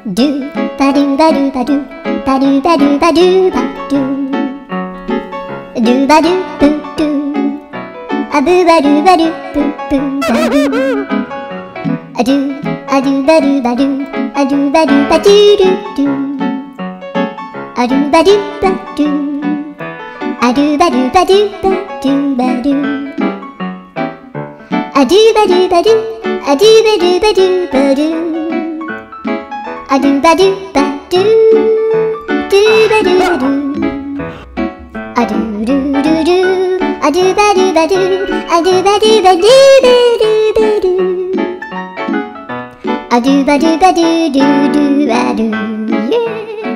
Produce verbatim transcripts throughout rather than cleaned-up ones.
Do ba do ba do ba do ba do ba do ba do ba do do ba do boo do a boo ba do ba do boo boo ba do a do a do ba do ba do a do ba do ba do do do a do ba do ba do a do ba do ba do ba do ba do a do ba do ba do a do ba do ba do ba do a do ba do ba do do ba do ba do a do do do do a do ba do ba do a do ba do ba do ba do ba do a do ba do ba do do do ba do yeah.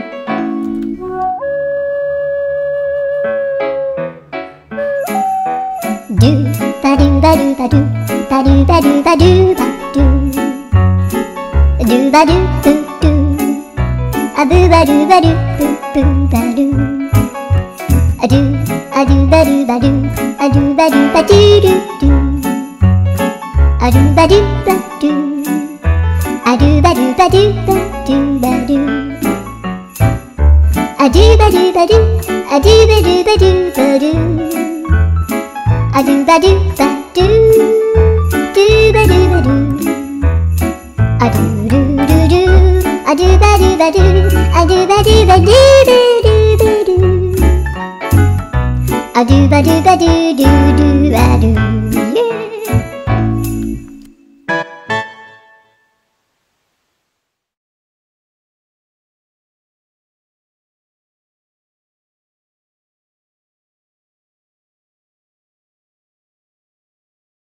Do ba do ba do ba do ba do ba do ba do ba do do ba do boo do a boo ba do ba do boo boo ba do a do a do ba do ba do a do ba do ba do do do a do ba do ba do a do ba do ba do ba do ba do a do ba do ba do a do ba do ba do ba do a do ba do ba do do ba do ba do a do do do do a do ba do ba do a do ba do ba do do do do do a do ba do ba do do